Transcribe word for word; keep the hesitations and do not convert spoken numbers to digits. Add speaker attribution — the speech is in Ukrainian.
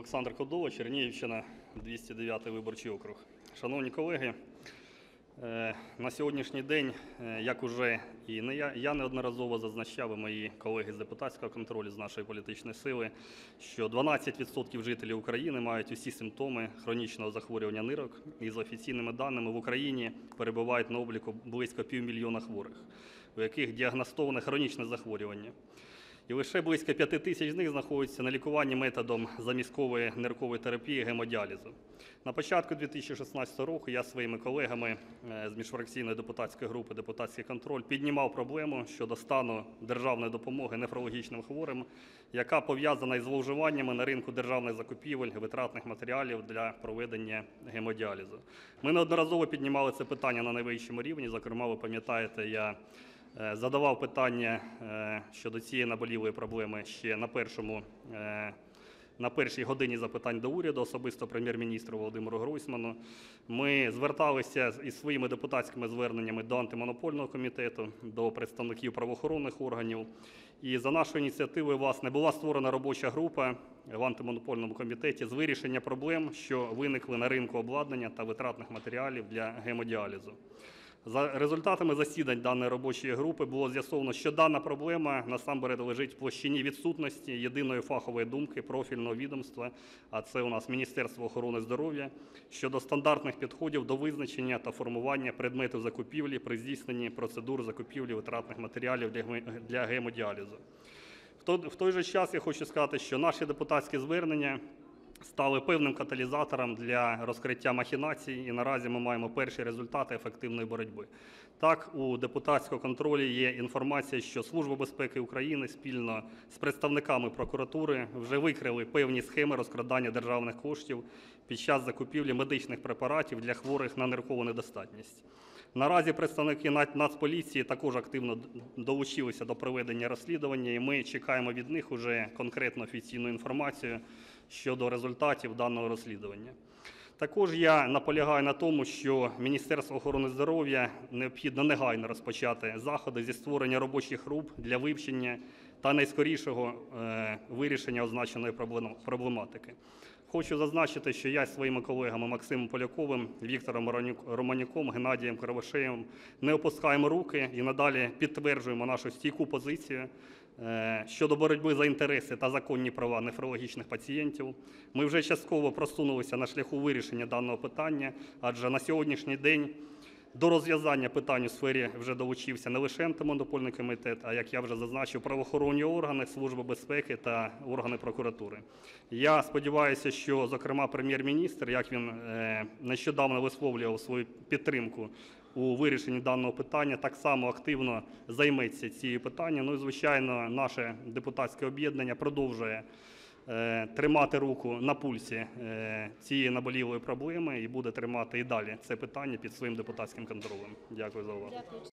Speaker 1: Олександр Кодола, Чернігівщина, двісті дев'ятий виборчий округ. Шановні колеги, на сьогоднішній день, як уже і не я, я неодноразово зазначав, і мої колеги з депутатського контролю, з нашої політичної сили, що дванадцять відсотків жителів України мають усі симптоми хронічного захворювання нирок, і за офіційними даними в Україні перебувають на обліку близько півмільйона хворих, у яких діагностоване хронічне захворювання. І лише близько п'яти тисяч з них знаходяться на лікуванні методом замісткової ниркової терапії гемодіалізу. На початку дві тисячі шістнадцятого року я зі своїми колегами з міжфракційної депутатської групи «Депутатський контроль» піднімав проблему щодо стану державної допомоги нефрологічним хворим, яка пов'язана із зловживаннями на ринку державних закупівель витратних матеріалів для проведення гемодіалізу. Ми неодноразово піднімали це питання на найвищому рівні. Зокрема, ви пам'ятаєте, я задавав питання щодо цієї наболілої проблеми ще на першому, на першій годині запитань до уряду, особисто прем'єр-міністру Володимиру Гройсману. Ми зверталися із своїми депутатськими зверненнями до Антимонопольного комітету, до представників правоохоронних органів. І за нашою ініціативою, власне, була створена робоча група в Антимонопольному комітеті з вирішення проблем, що виникли на ринку обладнання та витратних матеріалів для гемодіалізу. За результатами засідань даної робочої групи було з'ясовано, що дана проблема насамперед лежить в площині відсутності єдиної фахової думки профільного відомства, а це у нас Міністерство охорони здоров'я, щодо стандартних підходів до визначення та формування предметів закупівлі при здійсненні процедур закупівлі витратних матеріалів для гемодіалізу. В той же час я хочу сказати, що наші депутатські звернення стали певним каталізатором для розкриття махінацій, і наразі ми маємо перші результати ефективної боротьби. Так, у депутатському контролі є інформація, що Служба безпеки України спільно з представниками прокуратури вже викрили певні схеми розкрадання державних коштів під час закупівлі медичних препаратів для хворих на ниркову недостатність. Наразі представники Нацполіції також активно долучилися до проведення розслідування, і ми чекаємо від них уже конкретну офіційну інформацію щодо результатів даного розслідування. Також я наполягаю на тому, що Міністерство охорони здоров'я необхідно негайно розпочати заходи зі створення робочих груп для вивчення та найскорішого вирішення означеної проблематики. Хочу зазначити, що я зі своїми колегами Максимом Поляковим, Віктором Романюком, Геннадієм Кривошеєм не опускаємо руки і надалі підтверджуємо нашу стійку позицію щодо боротьби за інтереси та законні права нефрологічних пацієнтів. Ми вже частково просунулися на шляху вирішення даного питання, адже на сьогоднішній день до розв'язання питань у сфері вже долучився не лише Антимонопольний комітет, а, як я вже зазначив, правоохоронні органи, Служба безпеки та органи прокуратури. Я сподіваюся, що, зокрема, прем'єр-міністр, як він нещодавно висловлював свою підтримку у вирішенні даного питання, так само активно займеться цією питанням. Ну і, звичайно, наше депутатське об'єднання продовжує тримати руку на пульсі цієї наболілої проблеми і буде тримати і далі це питання під своїм депутатським контролем. Дякую за увагу.